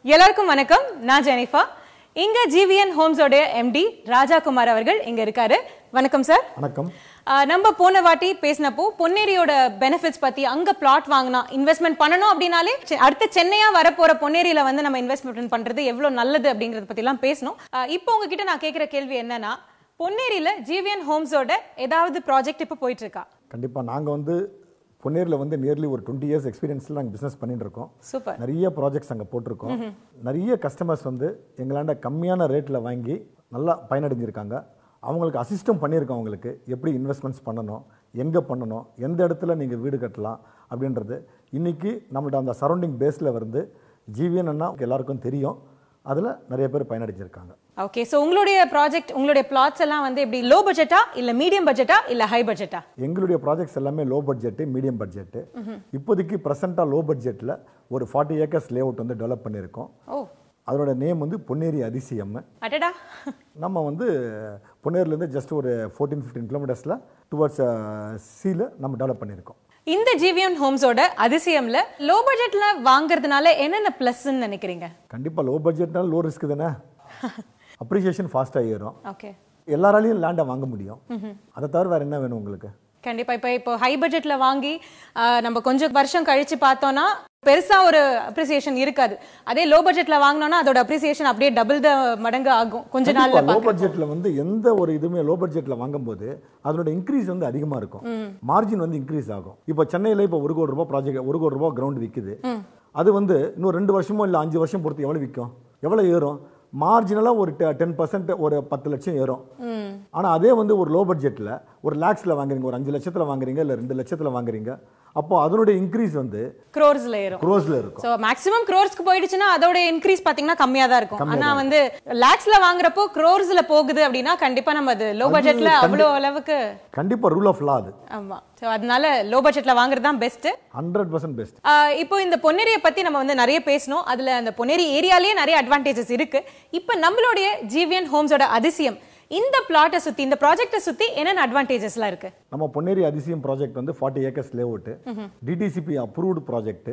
எல்லாருக்கும் வணக்கம். நான் ஜெனிஃபா. இங்க GVN Homes ஓட MD ராஜா குமார் அவர்கள் இங்க இருக்காரு. வணக்கம் சார். வணக்கம். நம்ம போன வாட்டி பேசினப்போ பொன்னேரியோட பெனிஃபிட்ஸ் பத்தி, அங்க பிளாட் வாங்கினா இன்வெஸ்ட்மெண்ட் பண்ணணும் அப்படின்னாலே அடுத்த சென்னையா வரப்போற பொன்னேரியில வந்து நம்ம இன்வெஸ்ட்மெண்ட் பண்றது எவ்வளவு நல்லது அப்படிங்கறத பத்தி எல்லாம் பேசணும். இப்போ உங்ககிட்ட நான் கேட்கிற கேள்வி என்னன்னா, பொன்னேரியில GVN Homes ஓட ஏதாவது ப்ராஜெக்ட் இப்போ போயிட்டு இருக்கா? கண்டிப்பா. நாங்க வந்து பொன்னேரியில் வந்து நியர்லி ஒரு 20 இயர்ஸ் எக்ஸ்பீரியன்ஸில் நாங்கள் பிஸ்னஸ் பண்ணிட்டு இருக்கோம். சூப்பர். நிறைய ப்ராஜெக்ட்ஸ் அங்கே போட்டிருக்கோம். நிறைய கஸ்டமர்ஸ் வந்து எங்களாண்ட கம்மியான ரேட்டில் வாங்கி நல்லா பயனடைஞ்சிருக்காங்க. அவங்களுக்கு அசிஸ்டம் பண்ணியிருக்கோம். அவங்களுக்கு எப்படி இன்வெஸ்ட்மெண்ட்ஸ் பண்ணணும், எங்கே பண்ணணும், எந்த இடத்துல நீங்கள் வீடு கட்டலாம் அப்படின்றது இன்றைக்கி நம்மள்ட்ட அந்த சரௌண்டிங் பேஸில் வந்து GVN எல்லாருக்கும் தெரியும். அதில் நிறைய பேர் பயனடைஞ்சிருக்காங்க. ஓகே. ஸோ உங்களுடைய ப்ராஜெக்ட், உங்களுடைய பிளாட்ஸ் எல்லாம் வந்து எப்படி லோ பட்ஜெட்டா இல்லை மீடியம் பட்ஜெட்டா இல்லை ஹை பட்ஜெட்டா? எங்களுடைய ப்ராஜெக்ட்ஸ் எல்லாமே லோ பட்ஜெட்டு, மீடியம் பட்ஜெட்டு. இப்போதைக்கு ப்ரெசென்ட்டாக லோ பட்ஜெட்டில் ஒரு 40 ஏக்கர்ஸ் லே அவுட் வந்து டெவலப் பண்ணியிருக்கோம். அதோட நேம் வந்து பொன்னேரி அதிசயம். அடடா. நம்ம வந்து பொன்னேரிலேருந்து ஜஸ்ட் ஒரு 14-15 கிலோமீட்டர்ஸில் டுவர்ட்ஸ் சீல நம்ம டெவலப் பண்ணியிருக்கோம். இந்த GVN Homesோட அதிசயம்ல லோ பட்ஜெட்ல வாங்குறதுனால என்னென்ன பிளஸ்ன்னு நினைக்கிறீங்க? கண்டிப்பாக லோ பட்ஜெட்னால லோ ரிஸ்க் தானே. அப்ரிசியேஷன் ஃபாஸ்ட்டாக ஏறும். ஓகே. எல்லாராலையும் லேண்டை வாங்க முடியும். அதை தவிர வேறு என்ன வேணும் உங்களுக்கு? கண்டிப்பா. இப்போ ஹை பட்ஜெட்ல வாங்கி நம்ம கொஞ்சம் வருஷம் கழிச்சு பார்த்தோம்னா பெருசா ஒரு அப்ரிசியேஷன் இருக்காது. அதே லோ பட்ஜெட்ல வாங்கினோம்னா அதோட அப்ரிசியேஷன் அப்படியே டபுள் த மடங்கு ஆகும் கொஞ்ச நாள்ல. லோ பட்ஜெட்ல வந்து எந்த ஒரு இதுவுமே லோ பட்ஜெட்ல வாங்கும்போது அதோட இன்க்ரீஸ் வந்து அதிகமா இருக்கும். மார்ஜின் வந்து இன்க்ரீஸ் ஆகும். இப்போ சென்னையில இப்போ 1 கோடி ரூபாய் ப்ராஜெக்ட், 1 கோடி ரூபாய் கிரவுண்ட் விற்குது. அது வந்து இன்னும் 2 வருஷமோ இல்லை 5 வருஷம் பொறுத்து எவ்வளவு விற்கும், எவ்வளவு ஏறும்? மார்ஜினலாக ஒரு 10%, ஒரு 10 லட்சம் ஏறும். ஆனால் அதே வந்து ஒரு லோ பட்ஜெட்டில் ஒரு லேக்ஸில் வாங்குறீங்க, ஒரு 5 லட்சத்தில் வாங்குறீங்க, இல்லை 2 லட்சத்தில் வாங்குறீங்க. அப்போ அதனுடைய இன்க்ரீஸ் வந்து க்ரோர்ஸ்ல இருக்கும். ஸோ மேக்ஸிமம் க்ரோர்ஸ்க்கு போயிடுச்சுன்னா அதோட இன்க்ரீஸ் பார்த்தீங்கன்னா கம்மியாக தான் இருக்கும். ஆனால் வந்து லேக்ஸ்ல வாங்குறப்போ க்ரோர்ஸ்ல போகுது அப்படின்னா கண்டிப்பாக நம்ம அது லோ பட்ஜெட்ல அவ்வளோ அளவுக்கு கண்டிப்பாக ரூல் ஆஃப் லா அது. ஆமா. ஸோ அதனால லோ பட்ஜெட்ல வாங்குறது தான் பெஸ்ட். 100% பெஸ்ட். இப்போ இந்த பொன்னேரியை பத்தி நம்ம வந்து நிறைய பேசணும். அதுல அந்த பொன்னேரி ஏரியாலேயே நிறைய அட்வான்டேஜஸ் இருக்கு. இப்போ நம்மளுடைய GVN Homesோட அதிசயம் இந்த பிளாட்டை சுத்தி, இந்த ப்ராஜெக்ட்டை சுத்தி என்னென்ன அட்வான்டேஜஸ்லாம் இருக்கு? நம்ம பொன்னேரி அதிசயம் ப்ராஜெக்ட் வந்து 40 acres lay out, D.T.C.P approved project.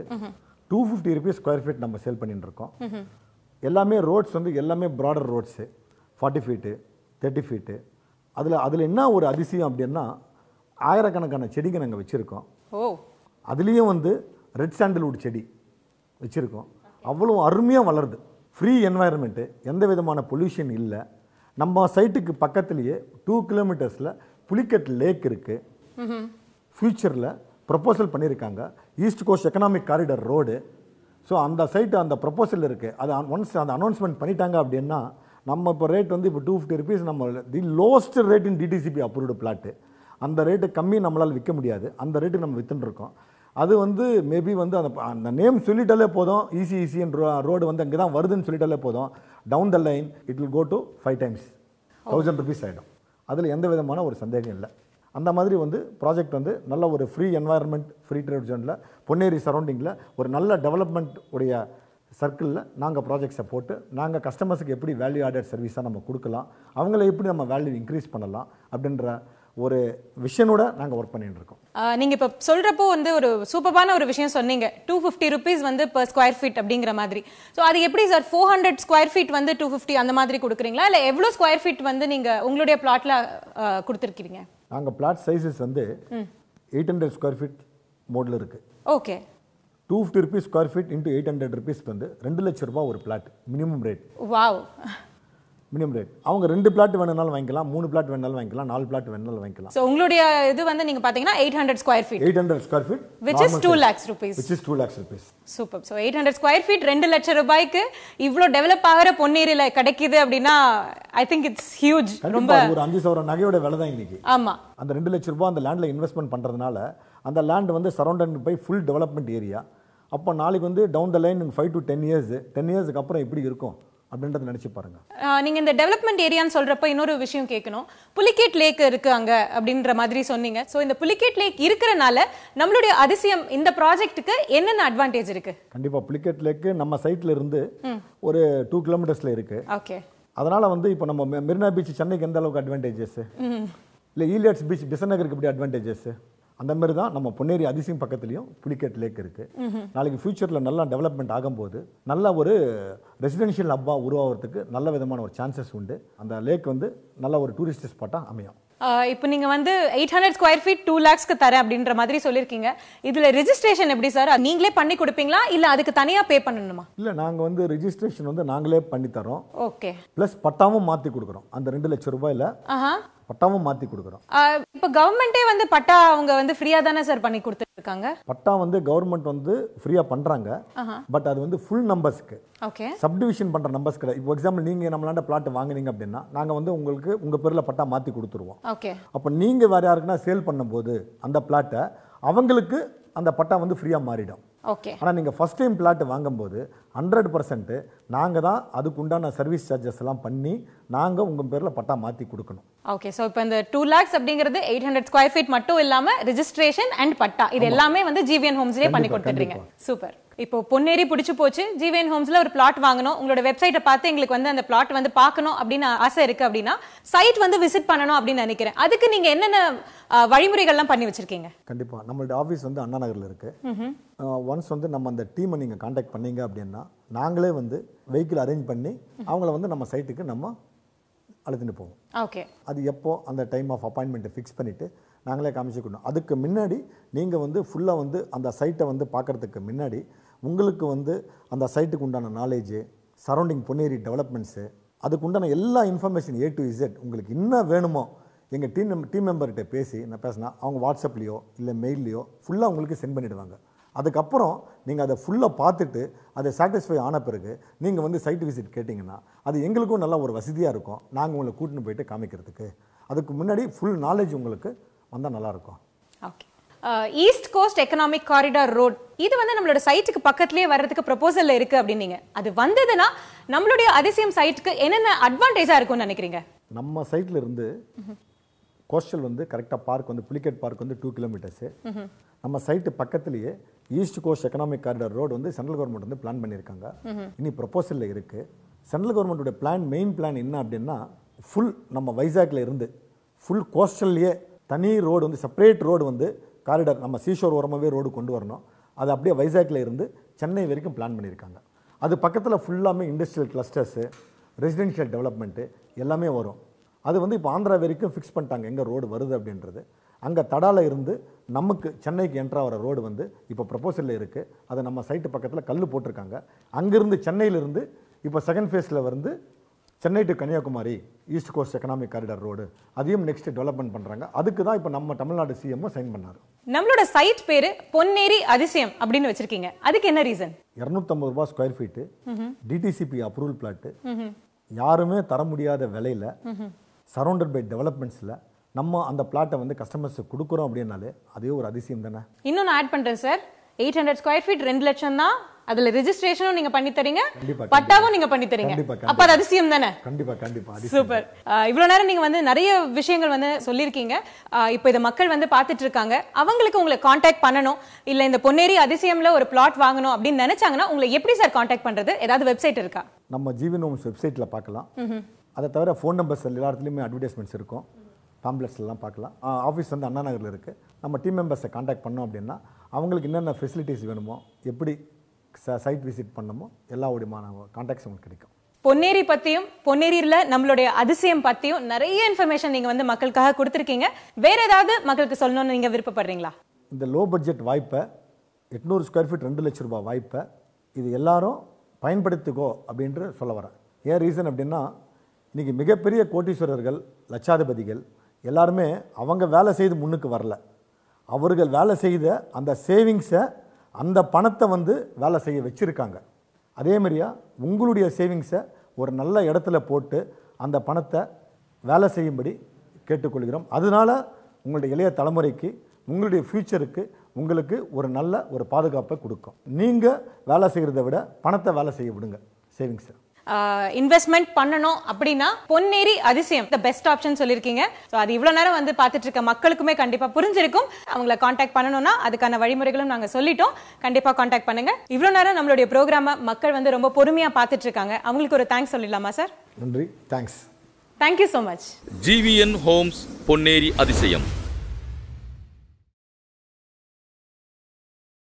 250 rupees square feet நம்ம சேல் பண்ணிட்டு இருக்கோம். எல்லாமே ரோட்ஸ் வந்து எல்லாமே ப்ராடர் ரோட்ஸ், 40 ஃபீட்டு, 30 ஃபீட்டு. அதில் என்ன ஒரு அதிசயம் அப்படின்னா, ஆயிரக்கணக்கான செடிங்க நாங்கள் வச்சுருக்கோம். அதுலேயும் வந்து ரெட் சாண்டல்வுட் செடி வச்சுருக்கோம். அவ்வளோ அருமையாக வளருது. ஃப்ரீ என்வாயர்மெண்ட்டு, எந்த விதமான பொல்யூஷன் இல்லை. நம்ம சைட்டுக்கு பக்கத்துலேயே 2 கிலோமீட்டர்ஸில் புலிக்கட் லேக் இருக்குது. ஃபியூச்சரில் ப்ரப்போசல் பண்ணியிருக்காங்க, east coast economic corridor road. So அந்த சைட்டு அந்த ப்ரப்போசல் இருக்குது. அது ஒன்ஸ் அந்த அனௌன்ஸ்மெண்ட் பண்ணிட்டாங்க அப்படின்னா நம்ம இப்போ ரேட் வந்து இப்போ 250 rupees, நம்ம the lowest rate in D.T.C.P approved plot. அந்த ரேட்டு கம்மி நம்மளால் விற்க முடியாது. அந்த ரேட்டுக்கு நம்ம விற்றுருக்கோம். அது வந்து மேபி வந்து அந்த நேம் சொல்லிட்டாலே போதும், ஈஸின்னு ரோடு வந்து அங்கே தான் வருதுன்னு சொல்லிட்டாலே போதும், down the line it will go to 5 times 1000 rupees ஆகிடும். அதில் எந்த விதமான ஒரு சந்தேகம் இல்லை. அந்த மாதிரி வந்து ப்ராஜெக்ட் வந்து நல்ல ஒரு ஃப்ரீ என்வாயர்மெண்ட், ஃப்ரீ ட்ரேட் ஜோனில் பொன்னேரி சரௌண்டிங்கில் ஒரு நல்ல டெவலப்மெண்ட் உடைய சர்க்கிளில் நாங்கள் ப்ராஜெக்ட்ஸை போட்டு நாங்கள் கஸ்டமர்ஸுக்கு எப்படி வேல்யூ ஆடட் சர்வீஸாக நம்ம கொடுக்கலாம், அவங்கள எப்படி நம்ம வேல்யூ இன்க்ரீஸ் பண்ணலாம் அப்படின்ற ஒரு விஷனோட நாங்கள் ஒர்க் பண்ணிட்டு இருக்கோம். நீங்கள் இப்போ சொல்கிறப்போ வந்து ஒரு சூப்பரான ஒரு விஷயம் சொன்னீங்க, 250 rupees வந்து per ஸ்கொயர் ஃபீட் அப்படிங்கிற மாதிரி. ஸோ அது எப்படி சார் 400 ஸ்கொயர் ஃபீட் வந்து 250 அந்த மாதிரி கொடுக்குறீங்களா, இல்லை எவ்வளோ ஸ்கொயர் ஃபீட் வந்து நீங்கள் உங்களுடைய பிளாட்டில் கொடுத்துருக்கீங்க? நாங்கள் பிளாட் சைஸஸ் வந்து 800 ஸ்கொயர் ஃபீட் மோடில் இருக்குது. Okay. 250 rupees square feet into 800 rupees வந்து 2 லட்சம் ரூபாய் ஒரு plot minimum rate. Wow. Minimum rate. அவங்க 2 பிளாட் வேணுனாலும் வாங்கிக்கலாம், 3 பிளாட் வேணாலும் வாங்கிக்கலாம், 4 பிளாட் வேணாலும் வாங்கிக்கலாம். ஸோ உங்களுடைய இது வந்து நீங்கள் பார்த்தீங்கன்னா 800 square feet. 800 square feet which is 2 lakhs rupees. which is 2 lakhs rupees. Super. So 800 square feet 2 லட்சம் ரூபாய்க்கு இவ்வளோ டெவலப் ஆகிற பொன்னேரியில் கிடைக்குது அப்படின்னா ஐ திங்க் இட்ஸ் ஹியூஜ். ரொம்ப ஒரு 5,000 நகையோட விலை தான் இன்னைக்கு. ஆமா. அந்த 2 லட்சம் ரூபாய் அந்த லேண்டில் இன்வெஸ்ட்மெண்ட் பண்ணுறதுனால அந்த லேண்ட் வந்து surrounded by full development area. அப்போ நாளைக்கு வந்து down the line 5 to 10 years, 10 yearsக்கு அப்புறம் எப்படி இருக்கும் அப்படின்றத நினைச்சு பாருங்க. நீங்க இந்த டெவலப்மெண்ட் ஏரியான்னு சொல்றப்ப இன்னொரு விஷயம் கேட்கணும். புலிகேட் லேக் இருக்கு அங்க அப்படின்ற மாதிரி சொன்னீங்க. சோ இந்த புலிகேட் லேக் இருக்கறனால நம்மளுடைய அதிசயம் இந்த ப்ராஜெக்ட்டுக்கு என்னென்ன அட்வான்டேஜ் இருக்கு? கண்டிப்பா புலிகேட் லேக் நம்ம சைட்ல இருந்து ஒரு 2 கிலோமீட்டர்ஸ்ல இருக்கு. ஓகே. அதனால வந்து இப்போ நம்ம மெரினா பீச் சென்னைக்கு எந்த அளவுக்கு அட்வான்டேஜஸ், இல்ல ஈலியட்ஸ் பீச் பிசநகருக்கு எப்படி அட்வான்டேஜஸ், அந்த மாதிரி தான் நம்ம பொன்னேரி அதிசயம் பக்கத்துலேயும் புலிகேட் லேக் இருக்குது. நாளைக்கு ஃபியூச்சரில் நல்லா டெவலப்மெண்ட் ஆகும்போது நல்ல ஒரு ரெசிடென்ஷியல் ஹப்பாக உருவாகிறதுக்கு நல்ல விதமான ஒரு சான்சஸ் உண்டு. அந்த லேக் வந்து நல்ல ஒரு டூரிஸ்ட் ஸ்பாட்டாக அமையும். இப்போ நீங்க வந்து 800 ஸ்கொயர் ஃபீட் 2 lakhsக்கு தரேன் அப்படின்ற மாதிரி சொல்லிருக்கீங்க. இதுல ரெஜிஸ்ட்ரேஷன் எப்படி சார்? நீங்களே பண்ணி கொடுப்பீங்களா இல்ல அதுக்கு தனியா பே பண்ணணுமா? இல்ல நாங்க வந்து ரெஜிஸ்ட்ரேஷன் வந்து நாங்களே பண்ணி தரோம். ஓகே. பிளஸ் பட்டாவும் மாத்தி கொடுக்குறோம். அந்த 2 லட்சம் ரூபாயில பட்டாவும் மாத்தி கொடுக்குறோம். இப்போ கவர்மெண்டே வந்து பட்டா அவங்க வந்து ஃப்ரீயா தானே சார் பண்ணி கொடுத்துருக்காங்க? பட்டா வந்து கவர்மெண்ட் வந்து ஃப்ரீயா பண்றாங்க. பட் அது வந்து ஃபுல் நம்பர்ஸ்க்கு. ஓகே. சப்டிவிஷன் பண்ற நம்பர்ஸ் கிடையாது. இப்போ எக்ஸாம்பிள் நீங்க நம்மளாண்ட பிளாட் வாங்குனீங்க அப்படின்னா நாங்க வந்து உங்களுக்கு உங்க பேர்ல பட்டா மாத்தி கொடுத்துருவோம். ஓகே. அப்ப நீங்க வேற யாருக்குன்னா சேல் பண்ணும்போது அந்த பிளாட்டை அவங்களுக்கு அந்த பட்டா வந்து ஃப்ரீயா மாறிடும். ஓகே. ஆனா நீங்க ஃபர்ஸ்ட் டைம் பிளாட் வாங்கும்போது 100% நாங்க தான் அதுக்கு உண்டான சர்வீஸ் சார்ஜஸ் எல்லாம் பண்ணி நாங்க உங்க பேர்ல பட்டா மாத்தி கொடுக்கணும். ஓகே. சோ இப்போ இந்த 2 lakhs அப்படிங்கிறது 800 ஸ்கொயர் ஃபீட் மட்டும் இல்லாம ரெஜிஸ்ட்ரேஷன் அண்ட் பட்டா இது எல்லாமே வந்து GVN ஹோம்ஸ்லயே பண்ணி கொடுத்துறீங்க. சூப்பர். இப்போ பொன்னேரி பிடிச்சு போச்சு, GVN ஹோம்ஸ்ல ஒரு பிளாட் வாங்கணும், உங்களோட வெப்சைட்டை பார்த்து எங்களுக்கு வந்து அந்த பிளாட் வந்து பார்க்கணும் அப்படின்னு ஆசை இருக்கு அப்படின்னா சைட் வந்து விசிட் பண்ணணும் அப்படின்னு நினைக்கிறேன். அதுக்கு நீங்க என்னென்ன வழிமுறைகள்லாம் பண்ணி வச்சிருக்கீங்க? கண்டிப்பா நம்மளோட ஆஃபீஸ் வந்து அண்ணா நகர்ல இருக்கு. ஒன்ஸ் வந்து நம்ம அந்த டீமை நீங்க கான்டாக்ட் பண்ணீங்க அப்படின்னா நாங்களே வந்து வெஹிக்கிள் அரேஞ்ச் பண்ணி அவங்கள வந்து நம்ம சைட்டுக்கு நம்ம அழைத்துட்டு போவோம். ஓகே. அது எப்போ அந்த டைம் ஆஃப் அப்பாயின்மெண்ட்டை ஃபிக்ஸ் பண்ணிவிட்டு நாங்களே காமிச்சுக்கணும். அதுக்கு முன்னாடி நீங்கள் வந்து ஃபுல்லாக வந்து அந்த சைட்டை வந்து பார்க்குறதுக்கு முன்னாடி உங்களுக்கு வந்து அந்த சைட்டுக்கு உண்டான நாலேஜு, சரௌண்டிங் பொன்னேரி டெவலப்மெண்ட்ஸு, அதுக்கு உண்டான எல்லா இன்ஃபர்மேஷன் A to Z உங்களுக்கு என்ன வேணுமோ எங்கள் டீம் மெம்பர்கிட்ட நான் பேசினா அவங்க வாட்ஸ்அப்லேயோ இல்லை மெயில்லையோ ஃபுல்லாக உங்களுக்கு சென்ட் பண்ணிவிடுவாங்க. அதுக்கப்புறம் நீங்கள் அதை ஃபுல்லாக பார்த்துட்டு அதை சாட்டிஸ்ஃபை ஆன பிறகு நீங்கள் வந்து சைட் விசிட் கேட்டிங்கன்னா அது எங்களுக்கும் நல்ல ஒரு வசதியாக இருக்கும். நாங்கள் உங்களை கூட்டின்னு போயிட்டு காமிக்கிறதுக்கு. அதுக்கு முன்னாடி ஃபுல் நாலேஜ் உங்களுக்கு வந்தால் நல்லாயிருக்கும். Okay. East coast economic corridor road இது வந்து நம்மளோட சைட்டுக்கு பக்கத்துலேயே வர்றதுக்கு ப்ரொபோசல்ல இருக்கு அப்படின்னீங்க. அது வந்ததுன்னா நம்மளுடைய அதிசயம் சைட்டுக்கு என்னென்ன அட்வான்டேஜாக இருக்கும்னு நினைக்கிறீங்க? நம்ம சைட்டில் இருந்து கோஸ்டல் வந்து கரெக்டாக பார்க் வந்து புலிகேட் பார்க் வந்து 2 கிலோமீட்டர்ஸு. நம்ம சைட்டு பக்கத்துலேயே east coast economic corridor road வந்து சென்ட்ரல் கவர்மெண்ட் வந்து பிளான் பண்ணியிருக்காங்க. இனி ப்ரொபோசலில் இருக்குது. சென்ட்ரல் கவர்மெண்ட்டோட மெயின் பிளான் என்ன அப்படின்னா ஃபுல் நம்ம வைசாக்ல இருந்து ஃபுல் கோஸ்டல்லையே தனி ரோடு வந்து செப்பரேட் ரோடு வந்து காரிடார் நம்ம சீஷோர் ஓரமாகவே ரோடு கொண்டு வரணும். அது அப்படியே வைசாக்ல இருந்து சென்னை வரைக்கும் பிளான் பண்ணியிருக்காங்க. அது பக்கத்தில் ஃபுல்லாமே இண்டஸ்ட்ரியல் கிளஸ்டர்ஸு, ரெசிடென்ஷியல் டெவலப்மெண்ட்டு எல்லாமே வரும். அது வந்து இப்போ ஆந்திரா வரைக்கும் ஃபிக்ஸ் பண்ணிட்டாங்க எங்கே ரோடு வருது அப்படின்றது. அங்கே தடால இருந்து நமக்கு சென்னைக்கு என்ட்ரா வர ரோடு வந்து இப்போ ப்ரொபோசலில் இருக்குது. அதை நம்ம சைட்டு பக்கத்தில் கல் போட்டிருக்காங்க. அங்கேருந்து சென்னையிலிருந்து இப்போ செகண்ட் ஃபேஸில் வந்து Chennai to Kanniyakumari east coast economic corridor road அதையும் நெக்ஸ்ட் டெவலப்மெண்ட் பண்ணுறாங்க. அதுக்கு தான் இப்போ நம்ம தமிழ்நாடு சிஎம்ஓ சைன் பண்ணார். நம்மளோட சைட் பேரு பொன்னேரி அதிசயம் அப்படின்னு வச்சிருக்கீங்க. அதுக்கு என்ன ரீசன்? 250 ரூபாய் square feet, D.T.C.P approval plot, யாருமே தர முடியாத விலையில், சரௌண்டட் பை டெவலப்மெண்ட்ஸில் நம்ம அந்த பிளாட்டை வந்து கஸ்டமர்ஸுக்கு கொடுக்குறோம் அப்படின்னாலே அதே ஒரு அதிசயம் தானே. இன்னொன்று ஆட் பண்ணுறேன் சார், 800 ஸ்கொயர் ஃபீட் 2 லட்சம் தான். அதுல ரெஜிஸ்ட்ரேஷனும் நீங்க பண்ணி தரீங்க, பட்டாவும் நீங்க பண்ணி தரீங்க. அப்ப அது அதிசயம் தானே? கண்டிப்பா கண்டிப்பா. சூப்பர். இவ்வளவு நேரம் நீங்க வந்து நிறைய விஷயங்கள் வந்து சொல்லியிருக்கீங்க. இப்போ இத மக்கள் வந்து பார்த்துட்டு இருக்காங்க. அவங்களுக்கு உங்களை காண்டாக்ட் பண்ணணும், இல்ல இந்த பொன்னேரி அதிசயம்ல ஒரு பிளாட் வாங்கணும் அப்படின்னு நினைச்சாங்கன்னா உங்களை எப்படி சார் காண்டாக்ட் பண்றது? ஏதாவது வெப்சைட் இருக்கா? நம்ம GVN ஹோம்ஸ் வெப்சைட்ல பார்க்கலாம். அதை தவிர ஃபோன் நம்பர்ஸ் எல்லா இடத்துலையுமே அட்வர்டைஸ்மெண்ட்ஸ் இருக்கும், பாம்ப்ளெட்ஸ் எல்லாம் பார்க்கலாம். ஆஃபீஸ் வந்து அண்ணா நகரில் இருக்குது. நம்ம டீம் மெம்பர்ஸை காண்டாக்ட் பண்ணோம் அப்படின்னா அவங்களுக்கு என்னென்ன ஃபெசிலிட்டிஸ் வேணுமோ, எப்படி சைட் விசிட் பண்ணணுமோ எல்லா விதமான காண்டாக்ட்ஸ் உங்களுக்கு கிடைக்கும். பொன்னேரி பற்றியும் பொன்னேரியில் நம்மளுடைய அதிசயம் பற்றியும் நிறைய இன்ஃபர்மேஷன் நீங்கள் வந்து மக்களுக்காக கொடுத்துருக்கீங்க. வேற ஏதாவது மக்களுக்கு சொல்லணும்னு நீங்கள் விருப்பப்படுறீங்களா? இந்த லோ பட்ஜெட் வாய்ப்பை, 800 ஸ்கொயர் ஃபீட் 2 லட்ச ரூபாய் வாய்ப்பை இது எல்லாரும் பயன்படுத்திக்கோ அப்படின்ட்டு சொல்ல வரேன். ஏன் ரீசன் அப்படின்னா இன்றைக்கி மிகப்பெரிய கோட்டீஸ்வரர்கள், லட்சாதிபதிகள் எல்லாருமே அவங்க வேலை செய்து முன்னுக்கு வரல. அவர்கள் வேலை செய்த அந்த சேவிங்ஸை, அந்த பணத்தை வந்து வேலை செய்ய வச்சுருக்காங்க. அதேமாதிரியா உங்களுடைய சேவிங்ஸை ஒரு நல்ல இடத்துல போட்டு அந்த பணத்தை வேலை செய்யும்படி கேட்டுக்கொள்கிறோம். அதனால உங்களுடைய இளைய தலைமுறைக்கு, உங்களுடைய ஃப்யூச்சருக்கு உங்களுக்கு ஒரு நல்ல ஒரு பாதுகாப்பை கொடுக்கும். நீங்கள் வேலை செய்கிறத விட பணத்தை வேலை செய்ய விடுங்க. சேவிங்ஸை இன்வெஸ்ட்மெண்ட் பண்ணணும் அப்படின்னா Ponneri Adhisayam the best option சொல்லிருக்கீங்க. சோ அது இவ்வளவு நேரம் வந்து பார்த்துட்டு இருக்க மக்களுக்குமே கண்டிப்பா புரிஞ்சிருக்கும். அவங்கள காண்டாக்ட் பண்ணணும்னா அதுக்கான வழிமுறைகளும் நாங்க சொல்லிட்டோம். கண்டிப்பா காண்டாக்ட் பண்ணுங்க. இவ்வளவு நேரம் நம்மளுடைய ப்ரோக்ராமை மக்கள் வந்து ரொம்ப பொறுமையா பார்த்துட்டு இருக்காங்க. அவங்களுக்கு ஒரு தேங்க்ஸ் சொல்லிடலாமா சார்? நன்றி. Thanks. Thank you so much. GVN homes Ponneri அதிசயம்.